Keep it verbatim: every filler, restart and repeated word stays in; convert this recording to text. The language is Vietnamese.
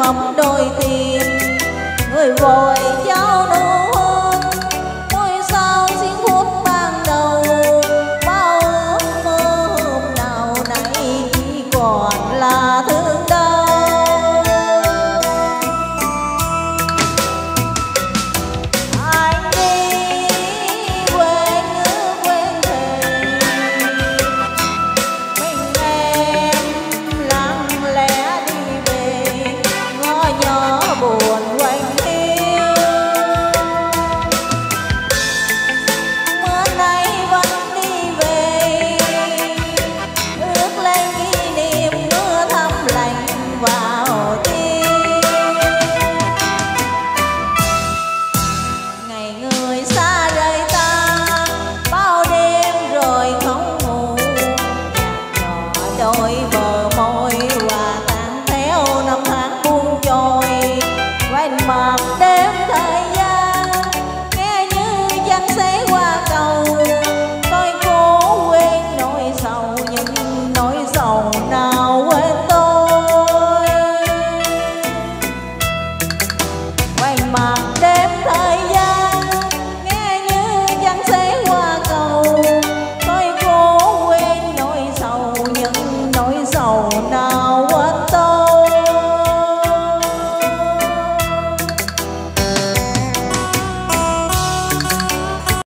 mập đôi tìm người vội trao nụ hôn ngôi sao xin phút ban đầu bao ước mơ hôm nào nay chỉ còn là thương đau. Anh đi quên ước quên thề mình em lặng lẽ đi về ngõ nhỏ buồn quanh hiu. Mưa nay vẫn đi về ước lên kỷ niệm mưa thấm lạnh vào tim. Ngày người xa rời ta bao đêm rồi không ngủ nhỏ đôi bờ môi hòa tan theo năm tháng buông trôi quanh mặt đêm thời gian nghe như giăng xé qua cầu. Tôi cố quên nỗi sầu nhưng nỗi sầu nào quên tôi quanh mặt đêm thời gian nghe như giăng xé qua cầu. Tôi cố quên nỗi sầu nhưng nỗi sầu nào